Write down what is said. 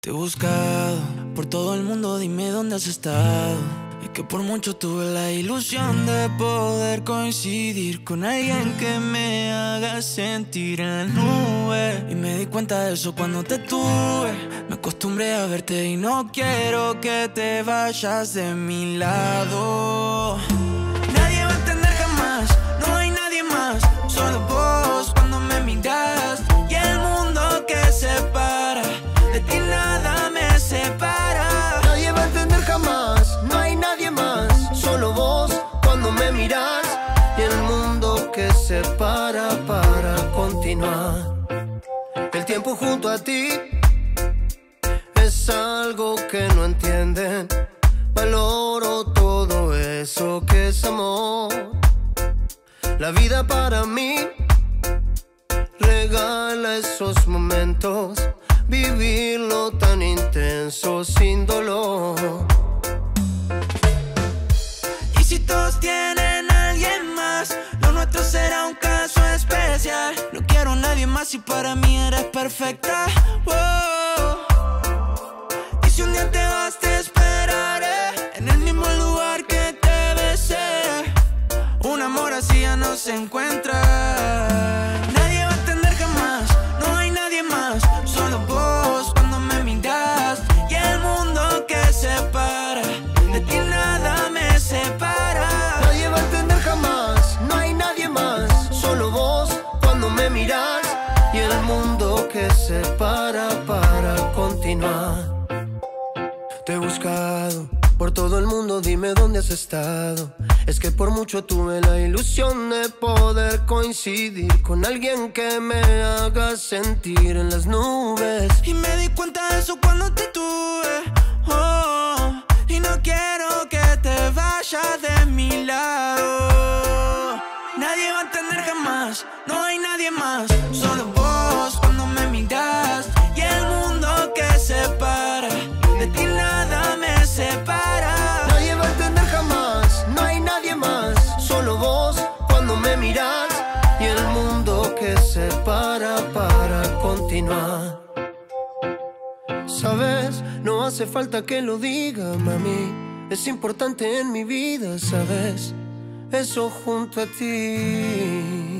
Te he buscado por todo el mundo, dime dónde has estado. Es que por mucho tuve la ilusión de poder coincidir con alguien que me haga sentir en las nubes. Y me di cuenta de eso cuando te tuve. Me acostumbré a verte y no quiero que te vayas de mi lado. Nadie va a entender jamás, no hay nadie más, solo vos cuando me miras. Y el mundo que separa, de ti nada me separa. Nadie va a entender jamás, no hay nadie más, solo vos cuando me miras. Y el mundo que separa para continuar. El tiempo junto a ti es algo que no entienden. Valoro todo eso que es amor. La vida para mí regala esos momentos, vivirlo tan intenso sin dolor. Y si todos tienen a alguien más, lo nuestro será un caso especial. No quiero a nadie más y para mí eres perfecta. Wow. Y si un día te vas te esperaré en el mismo lugar que te besé. Un amor así ya no se encuentra. Nadie va a entender jamás, no hay nadie más, solo vos cuando me miras. Y el mundo que separa, de ti nada me separa. Nadie va a entender jamás, no hay nadie más, solo vos cuando me miras. Y el mundo que separa para continuar. Te he buscado por todo el mundo, dime dónde has estado. Es que por mucho tuve la ilusión de poder coincidir con alguien que me haga sentir en las nubes. Y me di cuenta de eso cuando te tuve. Oh, y no quiero que te vayas de mi lado. Nadie va a entender jamás, no hay nadie más, solo vos cuando me miras. Y el mundo que separa, de ti nada me separa. Nadie va a entender jamás, no hay nadie más, solo vos cuando me miras. Y el mundo que separa para continuar. Sabes, no hace falta que lo diga, mami. Es importante en mi vida, sabes, eso junto a ti.